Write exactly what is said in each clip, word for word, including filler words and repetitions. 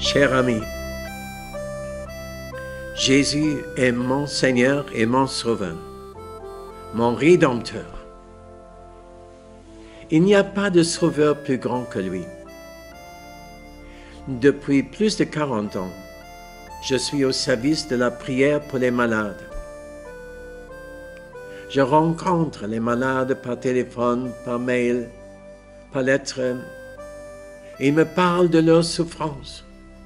Cher ami, Jésus est mon Seigneur et mon Sauveur, mon Rédempteur. Il n'y a pas de Sauveur plus grand que lui. Depuis plus de quarante ans, je suis au service de la prière pour les malades. Je rencontre les malades par téléphone, par mail, par lettre, et ils me parlent de leur souffrance.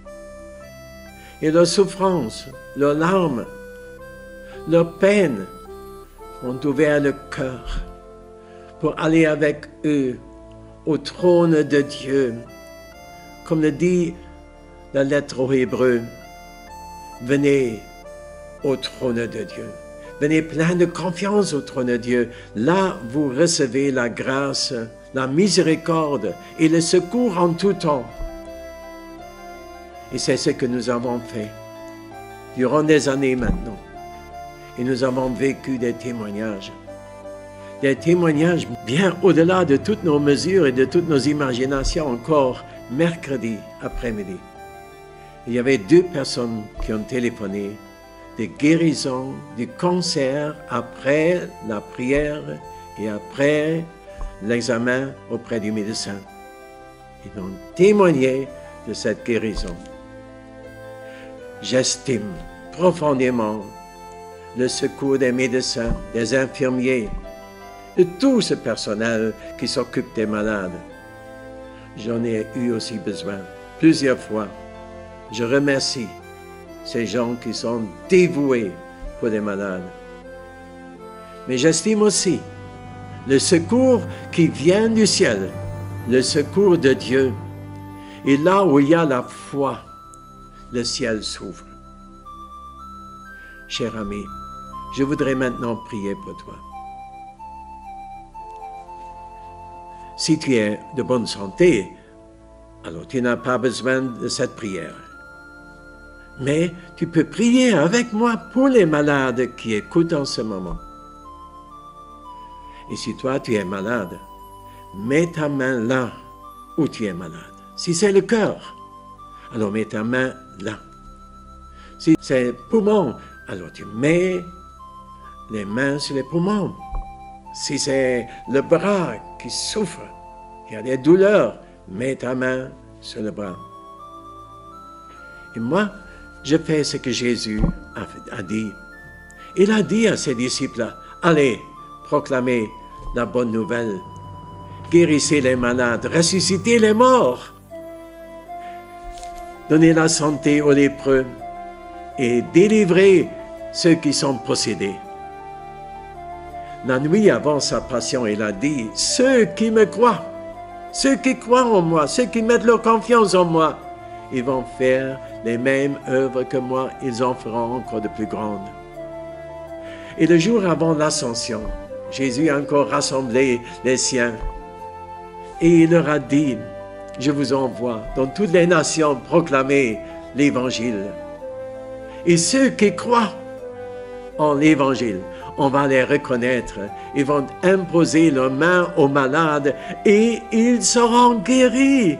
Et leur souffrance, leurs larmes, leurs peines ont ouvert le cœur pour aller avec eux au trône de Dieu. Comme le dit la lettre aux Hébreux, venez au trône de Dieu. Venez plein de confiance au trône de Dieu. Là, vous recevez la grâce, la miséricorde et le secours en tout temps. Et c'est ce que nous avons fait durant des années maintenant. Et nous avons vécu des témoignages. Des témoignages bien au-delà de toutes nos mesures et de toutes nos imaginations. Encore mercredi après-midi, il y avait deux personnes qui ont téléphoné de guérison du cancer après la prière et après l'examen auprès du médecin. Ils ont témoigné de cette guérison. J'estime profondément le secours des médecins, des infirmiers, de tout ce personnel qui s'occupe des malades. J'en ai eu aussi besoin plusieurs fois. Je remercie ces gens qui sont dévoués pour les malades. Mais j'estime aussi le secours qui vient du ciel, le secours de Dieu. Et là où il y a la foi, le ciel s'ouvre. Cher ami, je voudrais maintenant prier pour toi. Si tu es de bonne santé, alors tu n'as pas besoin de cette prière. Mais tu peux prier avec moi pour les malades qui écoutent en ce moment. Et si toi tu es malade, mets ta main là où tu es malade. Si c'est le cœur, alors mets ta main là. Si c'est les poumons, alors tu mets les mains sur les poumons. Si c'est le bras qui souffre, il y a des douleurs, mets ta main sur le bras. Et moi, je fais ce que Jésus a, a dit. Il a dit à ses disciples, allez, proclamez la bonne nouvelle. Guérissez les malades, ressuscitez les morts. Donnez la santé aux lépreux et délivrez ceux qui sont possédés. La nuit avant sa passion, il a dit, ceux qui me croient, ceux qui croient en moi, ceux qui mettent leur confiance en moi, ils vont faire les mêmes œuvres que moi, ils en feront encore de plus grandes. Et le jour avant l'ascension, Jésus a encore rassemblé les siens et il leur a dit, je vous envoie dans toutes les nations proclamer l'Évangile. Et ceux qui croient en l'Évangile, on va les reconnaître. Ils vont imposer leurs mains aux malades et ils seront guéris.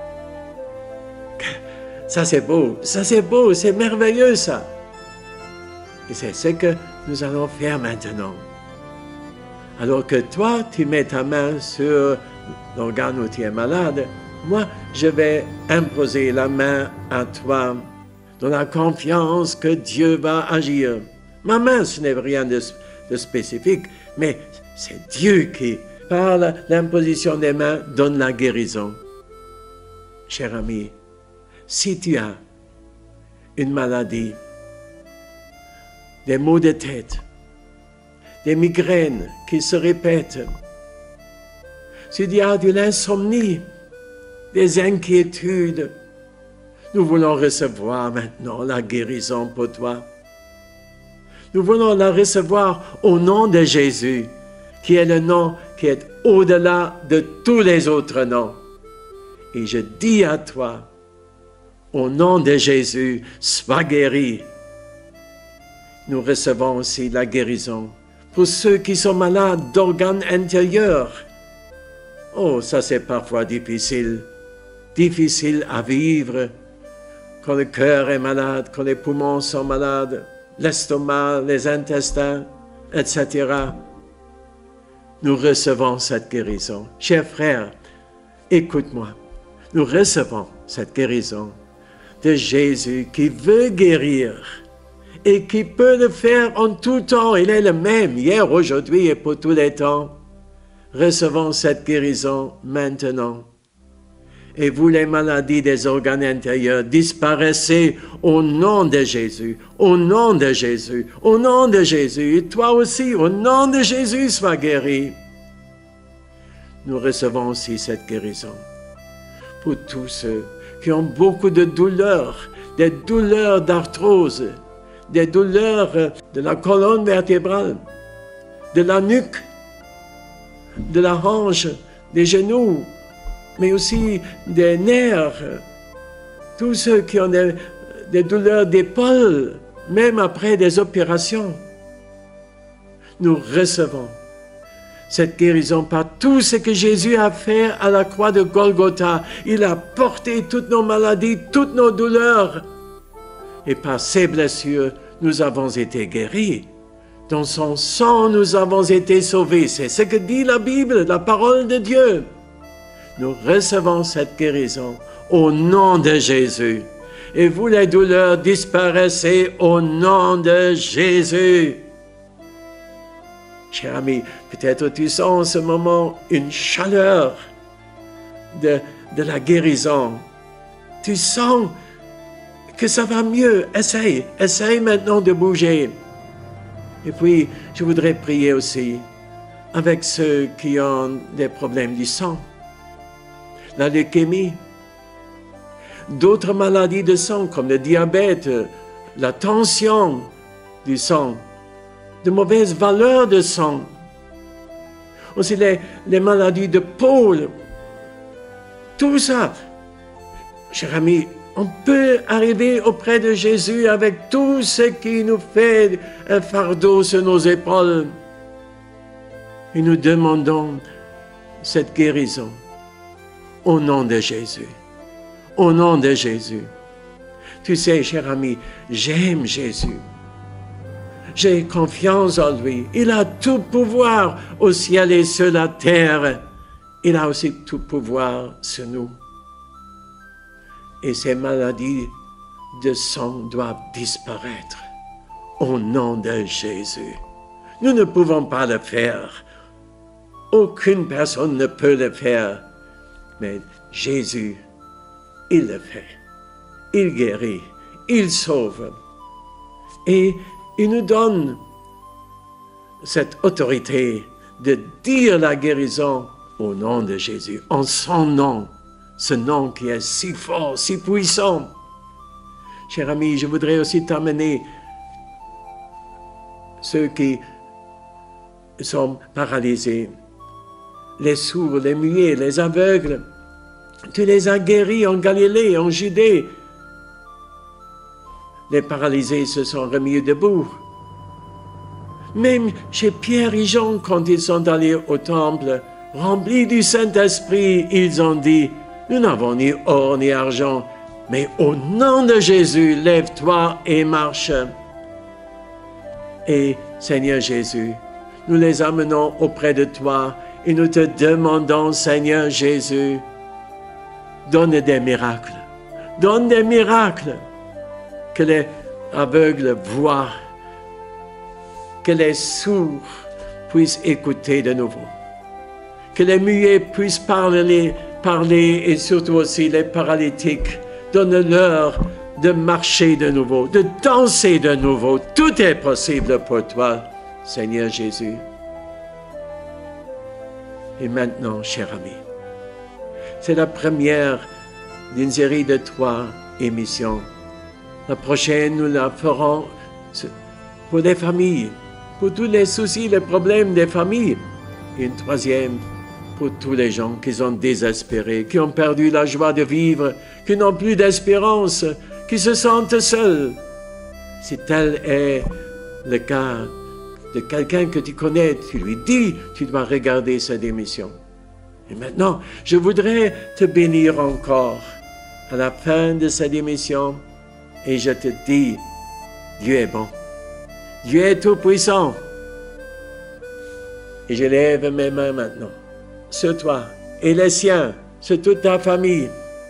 Ça c'est beau, ça c'est beau, c'est merveilleux ça. Et c'est ce que nous allons faire maintenant. Alors que toi, tu mets ta main sur l'organe où tu es malade, moi, je vais imposer la main à toi dans la confiance que Dieu va agir. Ma main, ce n'est rien de, de spécifique, mais c'est Dieu qui, par l'imposition des mains, donne la guérison. Cher ami, si tu as une maladie, des maux de tête, des migraines qui se répètent, si tu as de l'insomnie, des inquiétudes, nous voulons recevoir maintenant la guérison pour toi. Nous voulons la recevoir au nom de Jésus, qui est le nom qui est au-delà de tous les autres noms. Et je dis à toi, au nom de Jésus, sois guéri. Nous recevons aussi la guérison pour ceux qui sont malades d'organes intérieurs. Oh, ça c'est parfois difficile, difficile à vivre quand le cœur est malade, quand les poumons sont malades, l'estomac, les intestins, et cetera. Nous recevons cette guérison. Chers frères, écoute-moi. Nous recevons cette guérison de Jésus qui veut guérir et qui peut le faire en tout temps. Il est le même, hier, aujourd'hui et pour tous les temps. Recevons cette guérison maintenant. Et vous, les maladies des organes intérieurs, disparaissez au nom de Jésus, au nom de Jésus, au nom de Jésus. Et toi aussi, au nom de Jésus, sois guéri. Nous recevons aussi cette guérison pour tous ceux qui ont beaucoup de douleurs, des douleurs d'arthrose, des douleurs de la colonne vertébrale, de la nuque, de la hanche, des genoux, mais aussi des nerfs, tous ceux qui ont des, des douleurs d'épaule, même après des opérations. Nous recevons cette guérison par tout ce que Jésus a fait à la croix de Golgotha. Il a porté toutes nos maladies, toutes nos douleurs. Et par ses blessures, nous avons été guéris. Dans son sang, nous avons été sauvés. C'est ce que dit la Bible, la parole de Dieu. Nous recevons cette guérison au nom de Jésus. Et vous, les douleurs, disparaissez au nom de Jésus. Cher ami, peut-être tu sens en ce moment une chaleur de, de la guérison. Tu sens que ça va mieux. Essaye, essaye maintenant de bouger. Et puis, je voudrais prier aussi avec ceux qui ont des problèmes du sang, la leucémie, d'autres maladies de sang comme le diabète, la tension du sang, de mauvaises valeurs de sang, aussi les, les maladies de peau, tout ça. Cher ami, on peut arriver auprès de Jésus avec tout ce qui nous fait un fardeau sur nos épaules. Et nous demandons cette guérison au nom de Jésus. Au nom de Jésus. Tu sais, cher ami, j'aime Jésus. J'ai confiance en lui. Il a tout pouvoir au ciel et sur la terre. Il a aussi tout pouvoir sur nous. Et ces maladies de sang doivent disparaître au nom de Jésus. Nous ne pouvons pas le faire. Aucune personne ne peut le faire. Mais Jésus, il le fait. Il guérit, il sauve. Et il nous donne cette autorité de dire la guérison au nom de Jésus, en son nom. Ce nom qui est si fort, si puissant. Cher ami, je voudrais aussi t'amener ceux qui sont paralysés, les sourds, les muets, les aveugles. Tu les as guéris en Galilée, en Judée. Les paralysés se sont remis debout. Même chez Pierre et Jean, quand ils sont allés au temple, remplis du Saint-Esprit, ils ont dit: nous n'avons ni or ni argent, mais au nom de Jésus, lève-toi et marche. Et Seigneur Jésus, nous les amenons auprès de toi et nous te demandons, Seigneur Jésus, donne des miracles. Donne des miracles. Que les aveugles voient, que les sourds puissent écouter de nouveau, que les muets puissent parler, parler et surtout aussi les paralytiques, donne-leur de marcher de nouveau, de danser de nouveau. Tout est possible pour toi, Seigneur Jésus. Et maintenant, cher ami, c'est la première d'une série de trois émissions. La prochaine, nous la ferons pour les familles, pour tous les soucis, les problèmes des familles. Et une troisième, pour tous les gens qui sont désespérés, qui ont perdu la joie de vivre, qui n'ont plus d'espérance, qui se sentent seuls. Si tel est le cas de quelqu'un que tu connais, tu lui dis, tu dois regarder cette émission. Et maintenant, je voudrais te bénir encore à la fin de cette émission Et je te dis, Dieu est bon. Dieu est tout-puissant. Et je lève mes mains maintenant sur toi et les siens, sur toute ta famille.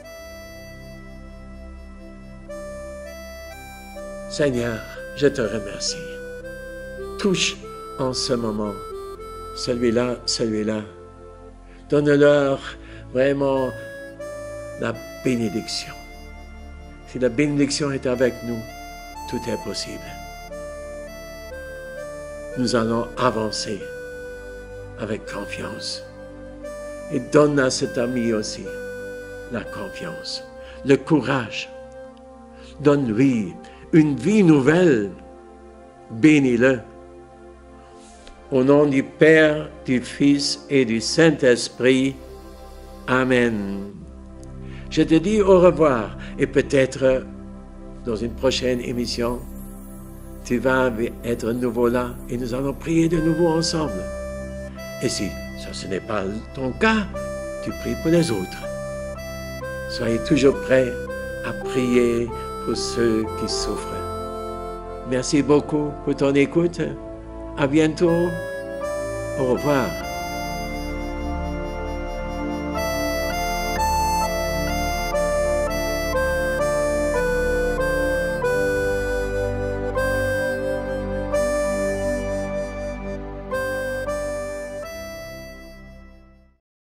Seigneur, je te remercie. Touche en ce moment celui-là, celui-là. Donne-leur vraiment la bénédiction. Si la bénédiction est avec nous, tout est possible. Nous allons avancer avec confiance. Et donne à cet ami aussi la confiance, le courage. Donne-lui une vie nouvelle. Bénis-le. Au nom du Père, du Fils et du Saint-Esprit. Amen. Je te dis au revoir et peut-être dans une prochaine émission, tu vas être nouveau là et nous allons prier de nouveau ensemble. Et si ça ce n'est pas ton cas, tu pries pour les autres. Soyez toujours prêts à prier pour ceux qui souffrent. Merci beaucoup pour ton écoute. À bientôt. Au revoir.